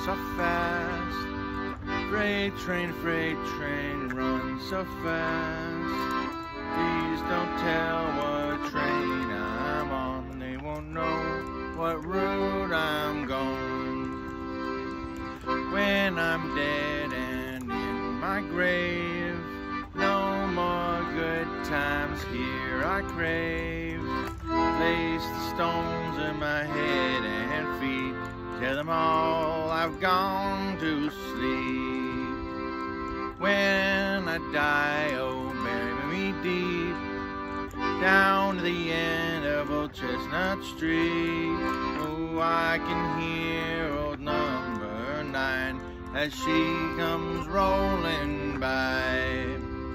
so fast. Freight train, run so fast. Please don't tell what train I'm on. They won't know what route I'm going. When I'm dead and in my grave, no more good times here I crave. Place the stones in my head and feet, tell them all I've gone to sleep. When I die, oh, bury me deep, down to the end of Old Chestnut Street. Oh, I can hear old number 9 as she comes rolling by.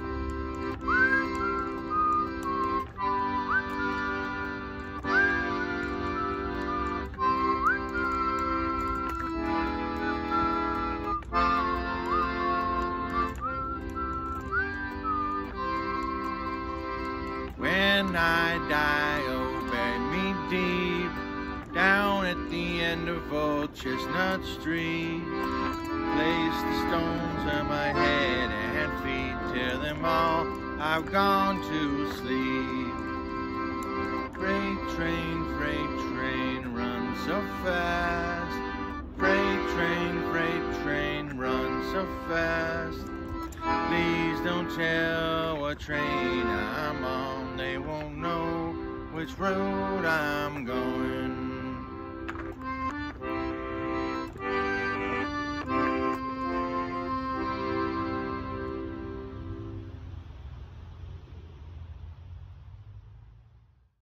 When I die, oh, bury me deep, down at the end of Old Chestnut Street. Place the stones on my head and feet, tell them all I've gone to sleep. Freight train, run so fast. Freight train, run so fast. Please don't tell what train I'm on. They won't know which road I'm going.